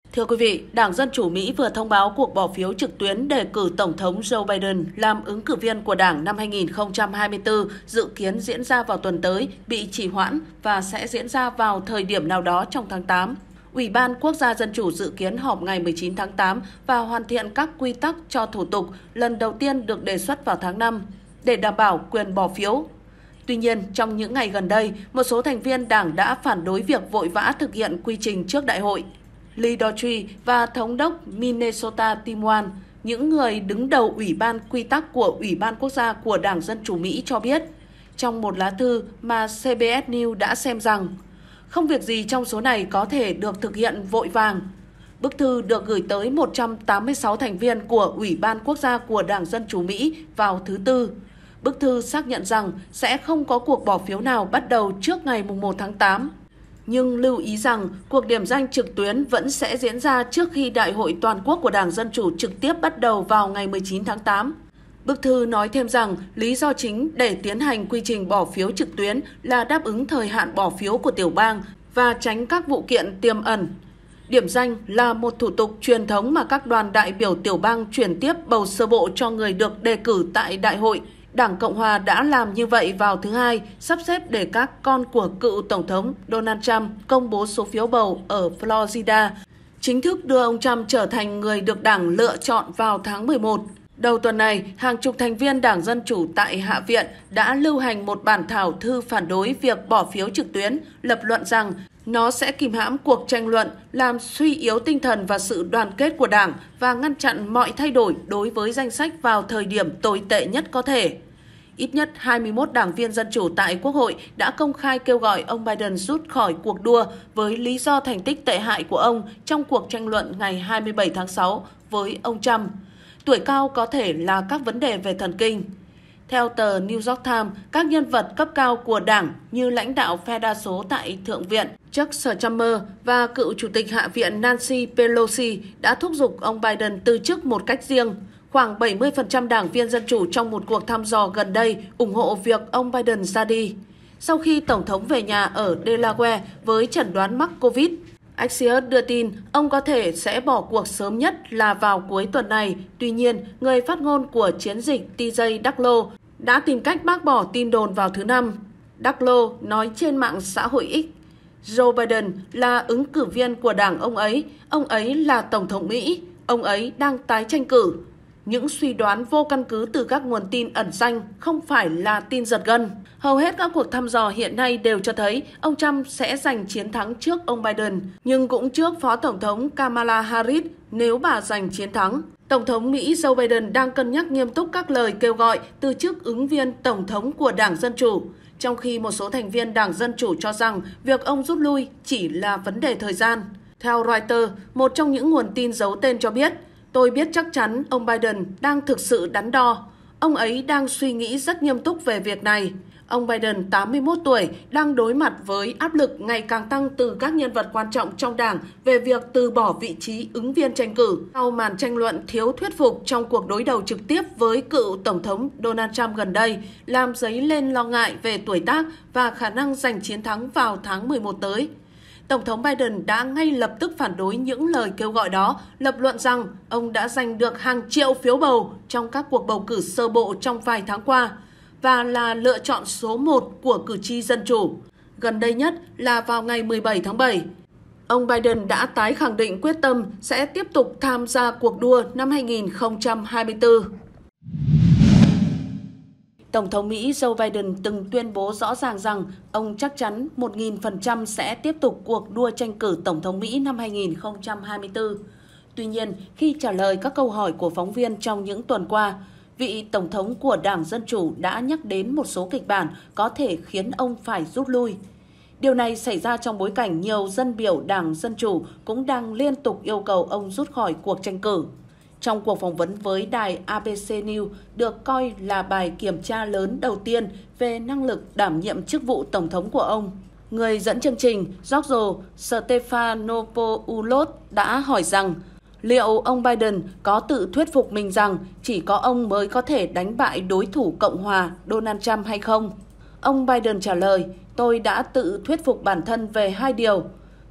Thưa quý vị, Đảng Dân Chủ Mỹ vừa thông báo cuộc bỏ phiếu trực tuyến đề cử Tổng thống Joe Biden làm ứng cử viên của Đảng năm 2024 dự kiến diễn ra vào tuần tới bị trì hoãn và sẽ diễn ra vào thời điểm nào đó trong tháng 8. Ủy ban Quốc gia Dân chủ dự kiến họp ngày 19 tháng 8 và hoàn thiện các quy tắc cho thủ tục lần đầu tiên được đề xuất vào tháng 5 để đảm bảo quyền bỏ phiếu. Tuy nhiên, trong những ngày gần đây, một số thành viên Đảng đã phản đối việc vội vã thực hiện quy trình trước đại hội. Lee Daughtry và Thống đốc Minnesota Tim Walz, những người đứng đầu Ủy ban Quy tắc của Ủy ban Quốc gia của Đảng Dân Chủ Mỹ cho biết, trong một lá thư mà CBS News đã xem rằng, không việc gì trong số này có thể được thực hiện vội vàng. Bức thư được gửi tới 186 thành viên của Ủy ban Quốc gia của Đảng Dân Chủ Mỹ vào thứ Tư. Bức thư xác nhận rằng sẽ không có cuộc bỏ phiếu nào bắt đầu trước ngày 1 tháng 8. Nhưng lưu ý rằng cuộc điểm danh trực tuyến vẫn sẽ diễn ra trước khi Đại hội Toàn quốc của Đảng Dân Chủ trực tiếp bắt đầu vào ngày 19 tháng 8. Bức thư nói thêm rằng lý do chính để tiến hành quy trình bỏ phiếu trực tuyến là đáp ứng thời hạn bỏ phiếu của tiểu bang và tránh các vụ kiện tiềm ẩn. Điểm danh là một thủ tục truyền thống mà các đoàn đại biểu tiểu bang chuyển tiếp bầu sơ bộ cho người được đề cử tại đại hội. Đảng Cộng hòa đã làm như vậy vào thứ Hai, sắp xếp để các con của cựu Tổng thống Donald Trump công bố số phiếu bầu ở Florida, chính thức đưa ông Trump trở thành người được Đảng lựa chọn vào tháng 11. Đầu tuần này, hàng chục thành viên Đảng Dân Chủ tại Hạ viện đã lưu hành một bản thảo thư phản đối việc bỏ phiếu trực tuyến, lập luận rằng nó sẽ kìm hãm cuộc tranh luận, làm suy yếu tinh thần và sự đoàn kết của Đảng và ngăn chặn mọi thay đổi đối với danh sách vào thời điểm tồi tệ nhất có thể. Ít nhất 21 đảng viên Dân Chủ tại Quốc hội đã công khai kêu gọi ông Biden rút khỏi cuộc đua với lý do thành tích tệ hại của ông trong cuộc tranh luận ngày 27 tháng 6 với ông Trump. Tuổi cao có thể là các vấn đề về thần kinh. Theo tờ New York Times, các nhân vật cấp cao của Đảng như lãnh đạo phe đa số tại Thượng viện Chuck Schumer và cựu Chủ tịch Hạ viện Nancy Pelosi đã thúc giục ông Biden từ chức một cách riêng. Khoảng 70% đảng viên Dân Chủ trong một cuộc thăm dò gần đây ủng hộ việc ông Biden ra đi. Sau khi Tổng thống về nhà ở Delaware với chẩn đoán mắc Covid, Axios đưa tin ông có thể sẽ bỏ cuộc sớm nhất là vào cuối tuần này. Tuy nhiên, người phát ngôn của chiến dịch TJ Ducklo đã tìm cách bác bỏ tin đồn vào thứ Năm. Ducklo nói trên mạng xã hội X, Joe Biden là ứng cử viên của đảng ông ấy là Tổng thống Mỹ, ông ấy đang tái tranh cử. Những suy đoán vô căn cứ từ các nguồn tin ẩn danh không phải là tin giật gân. Hầu hết các cuộc thăm dò hiện nay đều cho thấy ông Trump sẽ giành chiến thắng trước ông Biden, nhưng cũng trước Phó Tổng thống Kamala Harris nếu bà giành chiến thắng. Tổng thống Mỹ Joe Biden đang cân nhắc nghiêm túc các lời kêu gọi từ chức ứng viên Tổng thống của Đảng Dân Chủ, trong khi một số thành viên Đảng Dân Chủ cho rằng việc ông rút lui chỉ là vấn đề thời gian. Theo Reuters, một trong những nguồn tin giấu tên cho biết, tôi biết chắc chắn ông Biden đang thực sự đắn đo. Ông ấy đang suy nghĩ rất nghiêm túc về việc này. Ông Biden, 81 tuổi, đang đối mặt với áp lực ngày càng tăng từ các nhân vật quan trọng trong đảng về việc từ bỏ vị trí ứng viên tranh cử sau màn tranh luận thiếu thuyết phục trong cuộc đối đầu trực tiếp với cựu Tổng thống Donald Trump gần đây, làm dấy lên lo ngại về tuổi tác và khả năng giành chiến thắng vào tháng 11 tới. Tổng thống Biden đã ngay lập tức phản đối những lời kêu gọi đó, lập luận rằng ông đã giành được hàng triệu phiếu bầu trong các cuộc bầu cử sơ bộ trong vài tháng qua và là lựa chọn số 1 của cử tri Dân Chủ. Gần đây nhất là vào ngày 17 tháng 7. Ông Biden đã tái khẳng định quyết tâm sẽ tiếp tục tham gia cuộc đua năm 2024. Tổng thống Mỹ Joe Biden từng tuyên bố rõ ràng rằng ông chắc chắn 1000% sẽ tiếp tục cuộc đua tranh cử Tổng thống Mỹ năm 2024. Tuy nhiên, khi trả lời các câu hỏi của phóng viên trong những tuần qua, vị Tổng thống của Đảng Dân Chủ đã nhắc đến một số kịch bản có thể khiến ông phải rút lui. Điều này xảy ra trong bối cảnh nhiều dân biểu Đảng Dân Chủ cũng đang liên tục yêu cầu ông rút khỏi cuộc tranh cử. Trong cuộc phỏng vấn với đài ABC News được coi là bài kiểm tra lớn đầu tiên về năng lực đảm nhiệm chức vụ Tổng thống của ông, người dẫn chương trình George Stephanopoulos đã hỏi rằng liệu ông Biden có tự thuyết phục mình rằng chỉ có ông mới có thể đánh bại đối thủ Cộng hòa Donald Trump hay không? Ông Biden trả lời, tôi đã tự thuyết phục bản thân về hai điều.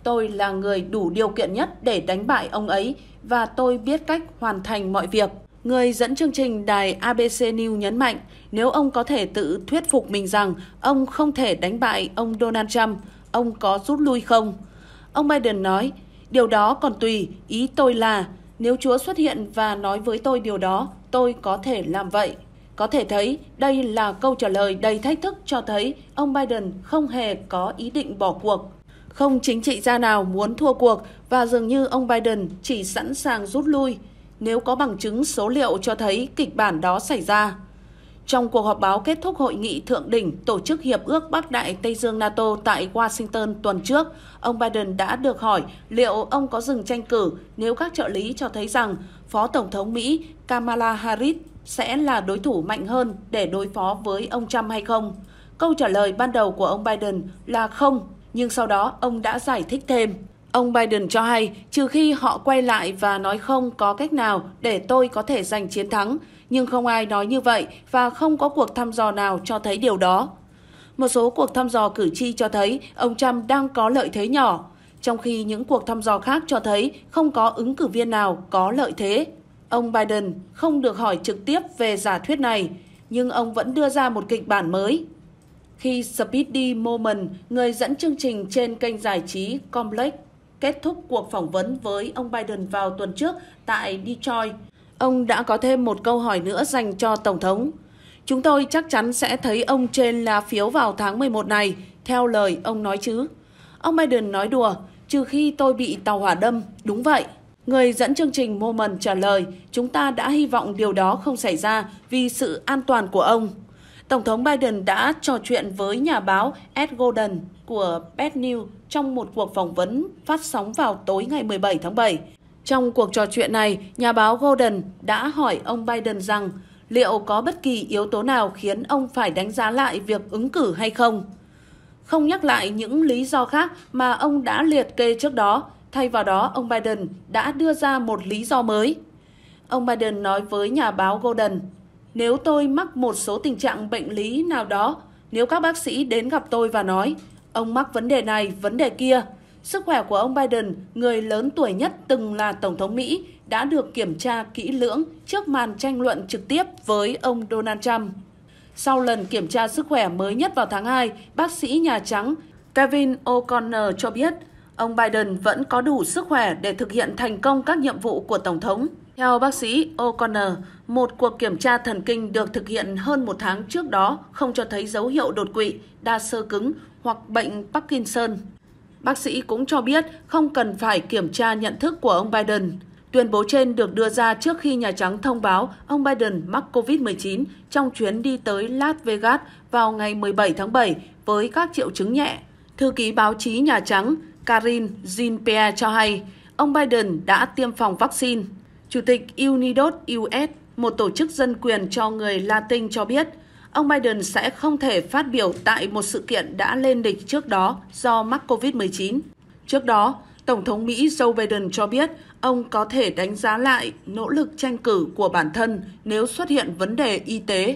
tôi là người đủ điều kiện nhất để đánh bại ông ấy và tôi biết cách hoàn thành mọi việc. Người dẫn chương trình đài ABC News nhấn mạnh nếu ông có thể tự thuyết phục mình rằng ông không thể đánh bại ông Donald Trump, ông có rút lui không? Ông Biden nói, điều đó còn tùy, ý tôi là nếu Chúa xuất hiện và nói với tôi điều đó, tôi có thể làm vậy. Có thể thấy đây là câu trả lời đầy thách thức cho thấy ông Biden không hề có ý định bỏ cuộc. Không chính trị gia nào muốn thua cuộc và dường như ông Biden chỉ sẵn sàng rút lui nếu có bằng chứng số liệu cho thấy kịch bản đó xảy ra. Trong cuộc họp báo kết thúc hội nghị thượng đỉnh Tổ chức Hiệp ước Bắc Đại Tây Dương NATO tại Washington tuần trước, ông Biden đã được hỏi liệu ông có dừng tranh cử nếu các trợ lý cho thấy rằng Phó Tổng thống Mỹ Kamala Harris sẽ là đối thủ mạnh hơn để đối phó với ông Trump hay không. Câu trả lời ban đầu của ông Biden là không, nhưng sau đó ông đã giải thích thêm. Ông Biden cho hay, trừ khi họ quay lại và nói không có cách nào để tôi có thể giành chiến thắng, nhưng không ai nói như vậy và không có cuộc thăm dò nào cho thấy điều đó. Một số cuộc thăm dò cử tri cho thấy ông Trump đang có lợi thế nhỏ, trong khi những cuộc thăm dò khác cho thấy không có ứng cử viên nào có lợi thế. Ông Biden không được hỏi trực tiếp về giả thuyết này, nhưng ông vẫn đưa ra một kịch bản mới. Khi Speedy Moment, người dẫn chương trình trên kênh giải trí Complex, kết thúc cuộc phỏng vấn với ông Biden vào tuần trước tại Detroit, ông đã có thêm một câu hỏi nữa dành cho Tổng thống. Chúng tôi chắc chắn sẽ thấy ông trên lá phiếu vào tháng 11 này, theo lời ông nói chứ. Ông Biden nói đùa, trừ khi tôi bị tàu hỏa đâm, đúng vậy. Người dẫn chương trình Moment trả lời, chúng ta đã hy vọng điều đó không xảy ra vì sự an toàn của ông. Tổng thống Biden đã trò chuyện với nhà báo Ed Gordon của BET News trong một cuộc phỏng vấn phát sóng vào tối ngày 17 tháng 7. Trong cuộc trò chuyện này, nhà báo Gordon đã hỏi ông Biden rằng liệu có bất kỳ yếu tố nào khiến ông phải đánh giá lại việc ứng cử hay không. Không nhắc lại những lý do khác mà ông đã liệt kê trước đó, thay vào đó ông Biden đã đưa ra một lý do mới. Ông Biden nói với nhà báo Gordon, nếu tôi mắc một số tình trạng bệnh lý nào đó, nếu các bác sĩ đến gặp tôi và nói, ông mắc vấn đề này, vấn đề kia, sức khỏe của ông Biden, người lớn tuổi nhất từng là Tổng thống Mỹ, đã được kiểm tra kỹ lưỡng trước màn tranh luận trực tiếp với ông Donald Trump. Sau lần kiểm tra sức khỏe mới nhất vào tháng 2, bác sĩ Nhà Trắng Kevin O'Connor cho biết ông Biden vẫn có đủ sức khỏe để thực hiện thành công các nhiệm vụ của Tổng thống. Theo bác sĩ O'Connor, một cuộc kiểm tra thần kinh được thực hiện hơn một tháng trước đó không cho thấy dấu hiệu đột quỵ, đa xơ cứng hoặc bệnh Parkinson. Bác sĩ cũng cho biết không cần phải kiểm tra nhận thức của ông Biden. Tuyên bố trên được đưa ra trước khi Nhà Trắng thông báo ông Biden mắc COVID-19 trong chuyến đi tới Las Vegas vào ngày 17 tháng 7 với các triệu chứng nhẹ. Thư ký báo chí Nhà Trắng Karine Jean-Pierre cho hay ông Biden đã tiêm phòng vaccine. Chủ tịch Unidos US, một tổ chức dân quyền cho người Latin cho biết, ông Biden sẽ không thể phát biểu tại một sự kiện đã lên lịch trước đó do mắc COVID-19. Trước đó, Tổng thống Mỹ Joe Biden cho biết ông có thể đánh giá lại nỗ lực tranh cử của bản thân nếu xuất hiện vấn đề y tế.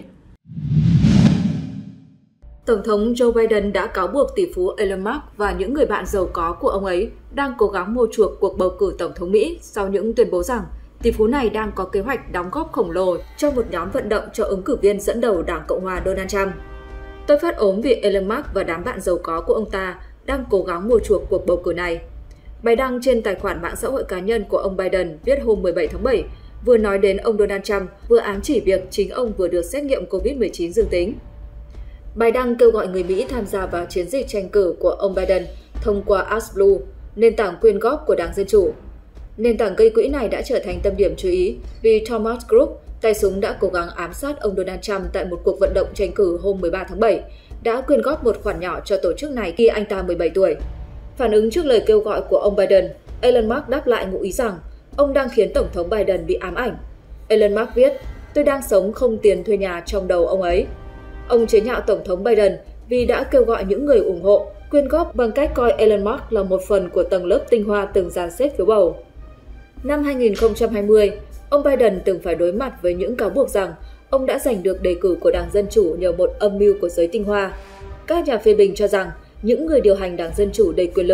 Tổng thống Joe Biden đã cáo buộc tỷ phú Elon Musk và những người bạn giàu có của ông ấy đang cố gắng mua chuộc cuộc bầu cử Tổng thống Mỹ sau những tuyên bố rằng tỷ phú này đang có kế hoạch đóng góp khổng lồ cho một nhóm vận động cho ứng cử viên dẫn đầu Đảng Cộng hòa Donald Trump. Tôi phát ốm vì Elon Musk và đám bạn giàu có của ông ta đang cố gắng mua chuộc cuộc bầu cử này. Bài đăng trên tài khoản mạng xã hội cá nhân của ông Biden viết hôm 17 tháng 7 vừa nói đến ông Donald Trump, vừa ám chỉ việc chính ông vừa được xét nghiệm COVID-19 dương tính. Bài đăng kêu gọi người Mỹ tham gia vào chiến dịch tranh cử của ông Biden thông qua AskBlue, nền tảng quyên góp của Đảng Dân Chủ. Nền tảng gây quỹ này đã trở thành tâm điểm chú ý vì Thomas Group, tay súng đã cố gắng ám sát ông Donald Trump tại một cuộc vận động tranh cử hôm 13 tháng 7, đã quyên góp một khoản nhỏ cho tổ chức này khi anh ta 17 tuổi. Phản ứng trước lời kêu gọi của ông Biden, Elon Musk đáp lại ngụ ý rằng ông đang khiến Tổng thống Biden bị ám ảnh. Elon Musk viết, tôi đang sống không tiền thuê nhà trong đầu ông ấy. Ông chế nhạo Tổng thống Biden vì đã kêu gọi những người ủng hộ quyên góp bằng cách coi Elon Musk là một phần của tầng lớp tinh hoa từng dàn xếp phiếu bầu. Năm 2020, ông Biden từng phải đối mặt với những cáo buộc rằng ông đã giành được đề cử của Đảng Dân Chủ nhờ một âm mưu của giới tinh hoa. Các nhà phê bình cho rằng những người điều hành Đảng Dân Chủ đầy quyền lực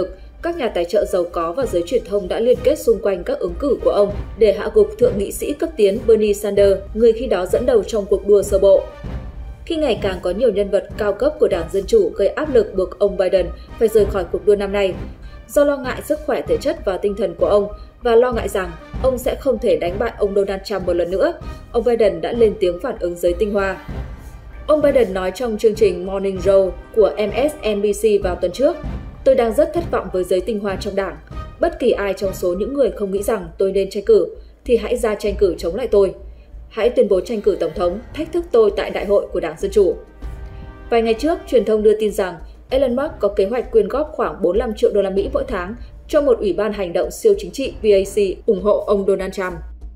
các nhà tài trợ giàu có và giới truyền thông đã liên kết xung quanh các ứng cử của ông để hạ gục thượng nghị sĩ cấp tiến Bernie Sanders, người khi đó dẫn đầu trong cuộc đua sơ bộ. Khi ngày càng có nhiều nhân vật cao cấp của Đảng Dân Chủ gây áp lực buộc ông Biden phải rời khỏi cuộc đua năm nay, do lo ngại sức khỏe thể chất và tinh thần của ông và lo ngại rằng ông sẽ không thể đánh bại ông Donald Trump một lần nữa, ông Biden đã lên tiếng phản ứng giới tinh hoa. Ông Biden nói trong chương trình Morning Joe của MSNBC vào tuần trước, "Tôi đang rất thất vọng với giới tinh hoa trong đảng. Bất kỳ ai trong số những người không nghĩ rằng tôi nên tranh cử, thì hãy ra tranh cử chống lại tôi. Hãy tuyên bố tranh cử tổng thống, thách thức tôi tại đại hội của Đảng Dân Chủ." Vài ngày trước, truyền thông đưa tin rằng Elon Musk có kế hoạch quyên góp khoảng 45 triệu đô la Mỹ mỗi tháng cho một ủy ban hành động siêu chính trị PAC ủng hộ ông Donald Trump.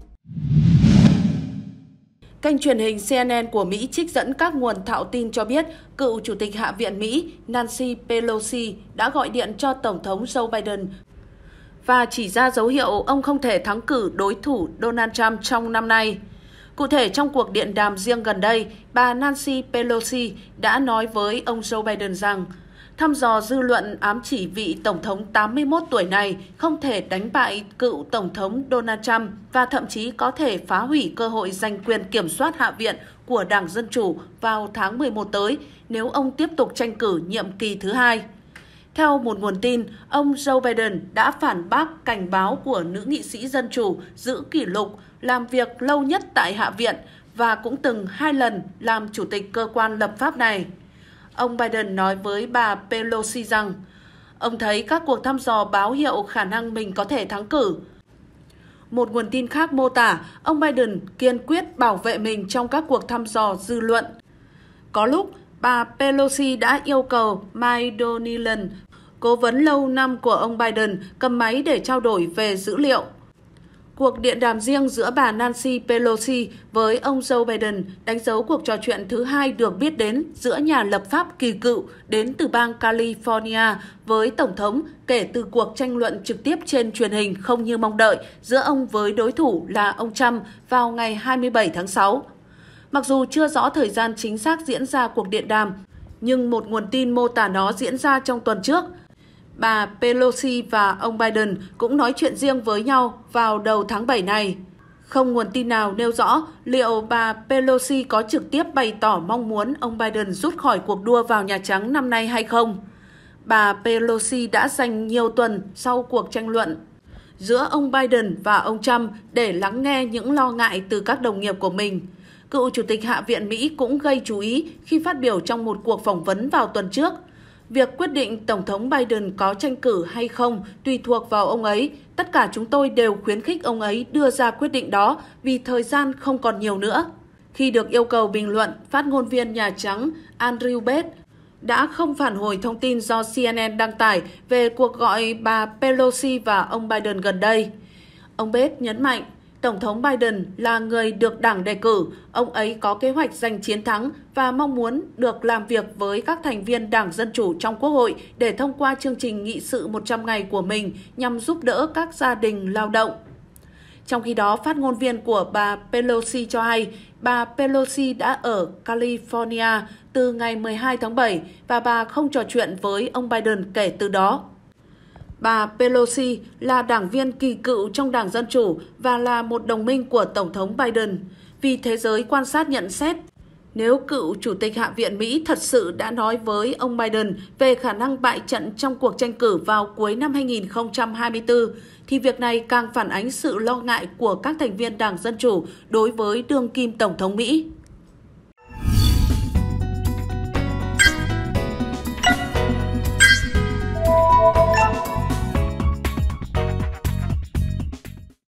Kênh truyền hình CNN của Mỹ trích dẫn các nguồn thạo tin cho biết cựu Chủ tịch Hạ viện Mỹ Nancy Pelosi đã gọi điện cho Tổng thống Joe Biden và chỉ ra dấu hiệu ông không thể thắng cử đối thủ Donald Trump trong năm nay. Cụ thể, trong cuộc điện đàm riêng gần đây, bà Nancy Pelosi đã nói với ông Joe Biden rằng thăm dò dư luận ám chỉ vị Tổng thống 81 tuổi này không thể đánh bại cựu Tổng thống Donald Trump và thậm chí có thể phá hủy cơ hội giành quyền kiểm soát Hạ viện của Đảng Dân Chủ vào tháng 11 tới nếu ông tiếp tục tranh cử nhiệm kỳ thứ hai. Theo một nguồn tin, ông Joe Biden đã phản bác cảnh báo của nữ nghị sĩ Dân Chủ giữ kỷ lục làm việc lâu nhất tại Hạ viện và cũng từng 2 lần làm chủ tịch cơ quan lập pháp này. Ông Biden nói với bà Pelosi rằng ông thấy các cuộc thăm dò báo hiệu khả năng mình có thể thắng cử. Một nguồn tin khác mô tả ông Biden kiên quyết bảo vệ mình trong các cuộc thăm dò dư luận. Có lúc, bà Pelosi đã yêu cầu Mike Donnellan, cố vấn lâu năm của ông Biden, cầm máy để trao đổi về dữ liệu. Cuộc điện đàm riêng giữa bà Nancy Pelosi với ông Joe Biden đánh dấu cuộc trò chuyện thứ hai được biết đến giữa nhà lập pháp kỳ cựu đến từ bang California với Tổng thống kể từ cuộc tranh luận trực tiếp trên truyền hình không như mong đợi giữa ông với đối thủ là ông Trump vào ngày 27 tháng 6. Mặc dù chưa rõ thời gian chính xác diễn ra cuộc điện đàm, nhưng một nguồn tin mô tả nó diễn ra trong tuần trước. Bà Pelosi và ông Biden cũng nói chuyện riêng với nhau vào đầu tháng 7 này. Không nguồn tin nào nêu rõ liệu bà Pelosi có trực tiếp bày tỏ mong muốn ông Biden rút khỏi cuộc đua vào Nhà Trắng năm nay hay không. Bà Pelosi đã dành nhiều tuần sau cuộc tranh luận giữa ông Biden và ông Trump để lắng nghe những lo ngại từ các đồng nghiệp của mình. Cựu Chủ tịch Hạ viện Mỹ cũng gây chú ý khi phát biểu trong một cuộc phỏng vấn vào tuần trước. Việc quyết định Tổng thống Biden có tranh cử hay không tùy thuộc vào ông ấy. Tất cả chúng tôi đều khuyến khích ông ấy đưa ra quyết định đó vì thời gian không còn nhiều nữa. Khi được yêu cầu bình luận, phát ngôn viên Nhà Trắng Andrew Bates đã không phản hồi thông tin do CNN đăng tải về cuộc gọi bà Pelosi và ông Biden gần đây. Ông Bates nhấn mạnh, Tổng thống Biden là người được Đảng đề cử, ông ấy có kế hoạch giành chiến thắng và mong muốn được làm việc với các thành viên Đảng Dân Chủ trong Quốc hội để thông qua chương trình nghị sự 100 ngày của mình nhằm giúp đỡ các gia đình lao động. Trong khi đó, phát ngôn viên của bà Pelosi cho hay bà Pelosi đã ở California từ ngày 12 tháng 7 và bà không trò chuyện với ông Biden kể từ đó. Bà Pelosi là đảng viên kỳ cựu trong Đảng Dân Chủ và là một đồng minh của Tổng thống Biden. Vì thế giới quan sát nhận xét, nếu cựu Chủ tịch Hạ viện Mỹ thật sự đã nói với ông Biden về khả năng bại trận trong cuộc tranh cử vào cuối năm 2024, thì việc này càng phản ánh sự lo ngại của các thành viên Đảng Dân Chủ đối với đương kim Tổng thống Mỹ.